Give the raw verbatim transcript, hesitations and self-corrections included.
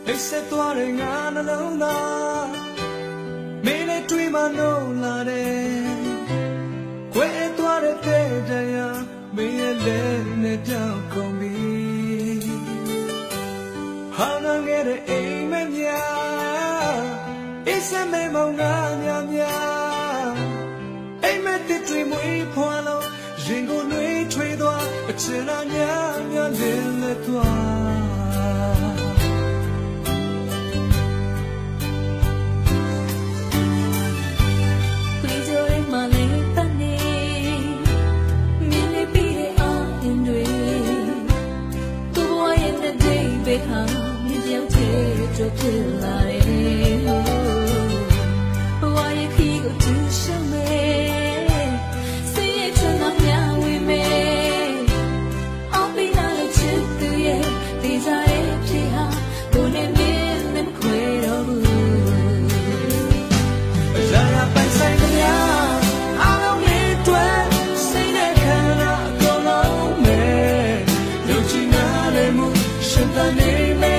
setသွားတဲ့ငါနှလုံးသားမင်းနဲ့တွေ့မှနိုးလာတယ်ခွဲသွားတဲ့တဲ့တရားမင်းရဲ့လက်နဲ့ကြောက်ကုန်ပြီဟာငါငယ်တဲ့အိမ်မများအစ်စမဲမောင်ငါများများအိမ်မက်တစ်တွေမွေးဖွာလို့ရင်ကိုနှွေးထွေးသွားအချင်နာများများလင်းလက်သွားဟာမြင်ကြောက်တဲ့ကြွဖြစ်လာတယ်ဘဝရဲ့ခီးကိုသူရှောင်မယ်စိတ်ရဲ့ချမ်းသာများဝင်မယ်အော်ပြီးလာလို့ချစ်သူရဲ့ဒီစားရဲ့ဖြစ်ဟာကိုနဲ့မင်းနဲ့ခွဲတော့ဘူးလာလာပိုင်ဆိုင်ကြအားလုံးလေးတွေ့စိတ်နဲ့ခံရအကုန်လုံးမယ်လူချင်းနားလည်းမှုရှင်တန်နေ